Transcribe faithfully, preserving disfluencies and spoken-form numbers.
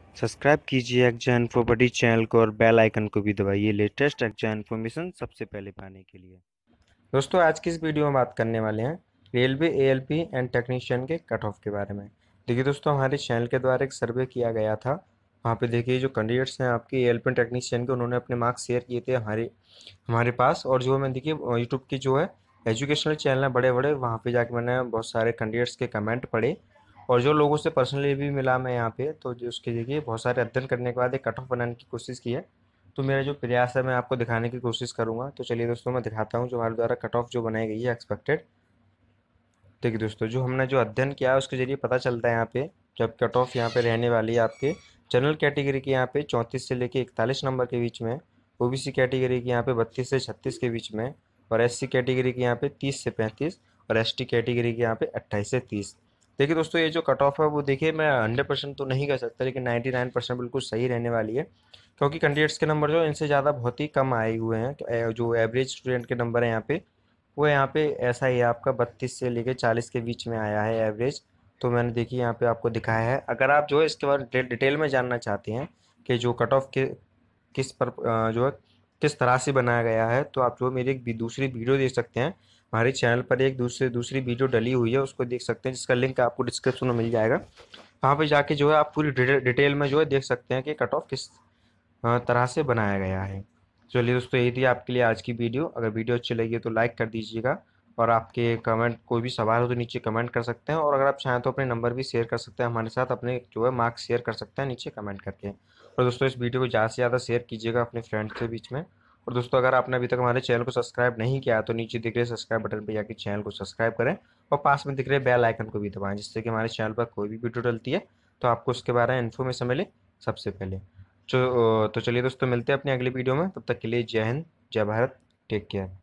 Subscribe कीजिए exam इन्फोबडी channel को और बेल आइकन को भी दबाइए लेटेस्ट एग्जाम इन्फॉर्मेशन सबसे पहले पाने के लिए। दोस्तों आज की इस वीडियो में बात करने वाले हैं रेलवे एएलपी एंड टेक्नीशियन के कट ऑफ के बारे में। देखिए दोस्तों, हमारे चैनल के द्वारा एक सर्वे किया गया था। वहाँ पे देखिए जो कैंडिडेट्स हैं आपके एएलपी टेक्नीशियन के, उन्होंने अपने मार्क्स शेयर किए थे हमारे हमारे पास। और जो मैं देखिए यूट्यूब की जो है एजुकेशनल चैनल है बड़े बड़े, वहाँ पे जाके मैंने बहुत सारे कैंडिडेट्स के कमेंट पढ़े और जो लोगों से पर्सनली भी मिला मैं यहाँ पे, तो जो उसके देखिए बहुत सारे अध्ययन करने के बाद एक कट ऑफ बनाने की कोशिश की है। तो मेरा जो प्रयास है मैं आपको दिखाने की कोशिश करूँगा। तो चलिए दोस्तों मैं दिखाता हूँ जो हमारे द्वारा कट ऑफ जो बनाई गई है एक्सपेक्टेड। देखिए दोस्तों, जो हमने जो अध्ययन किया है उसके जरिए पता चलता है यहाँ पे जब कट ऑफ यहाँ पे रहने वाली है आपके जनरल कैटेगरी के यहाँ पे चौंतीस से लेके इकतालीस नंबर के बीच में, ओबीसी कैटेगरी के यहाँ पे बत्तीस से छत्तीस के बीच में, और एससी कैटेगरी के यहाँ पे तीस से पैंतीस, और एसटी कैटेगरी के यहाँ पे अट्ठाईस से तीस। देखिए दोस्तों, ये जो कट ऑफ है वो देखिए मैं हंड्रेड परसेंट तो नहीं कह सकता, लेकिन नाइन्टी नाइन परसेंट बिल्कुल सही रहने वाली है। क्योंकि कैंडिडेट्स के नंबर जो इनसे ज़्यादा बहुत ही कम आए हुए हैं। तो, ए, जो एवरेज स्टूडेंट के नंबर है यहाँ पे वो यहाँ पे ऐसा ही है आपका बत्तीस से लेके चालीस के बीच में आया है एवरेज। तो मैंने देखिए यहाँ पे आपको दिखाया है। अगर आप जो है इसके बारे में डिटेल में जानना चाहते हैं कि जो कट ऑफ के किस पर अ, जो है किस तरह से बनाया गया है, तो आप जो मेरी एक भी दूसरी वीडियो देख सकते हैं। हमारे चैनल पर एक दूसरी दूसरी वीडियो डली हुई है, उसको देख सकते हैं, जिसका लिंक आपको डिस्क्रिप्शन में मिल जाएगा। वहाँ पे जाके जो है आप पूरी डिटेल में जो है देख सकते हैं कि कट ऑफ किस अ, तरह से बनाया गया है। चलिए दोस्तों, यही थी आपके लिए आज की वीडियो। अगर वीडियो अच्छी लगी है तो लाइक कर दीजिएगा, और आपके कमेंट कोई भी सवाल हो तो नीचे कमेंट कर सकते हैं, और अगर आप चाहें तो अपने नंबर भी शेयर कर सकते हैं हमारे साथ, अपने जो है मार्क्स शेयर कर सकते हैं नीचे कमेंट करके। और दोस्तों इस वीडियो को ज़्यादा से ज़्यादा शेयर कीजिएगा अपने फ्रेंड्स के बीच में। और दोस्तों अगर आपने अभी तक हमारे चैनल को सब्सक्राइब नहीं किया तो नीचे दिख रहे सब्सक्राइब बटन पर जाकर चैनल को सब्सक्राइब करें, और पास में दिख रहे बेल आइकन को भी दबाएं, जिससे कि हमारे चैनल पर कोई भी वीडियो डलती है तो आपको उसके बारे में इन्फॉर्मेशन मिले सबसे पहले। जो तो चलिए दोस्तों, मिलते हैं अपनी अगली वीडियो में। तब तक के लिए जय हिंद, जय भारत, टेक केयर।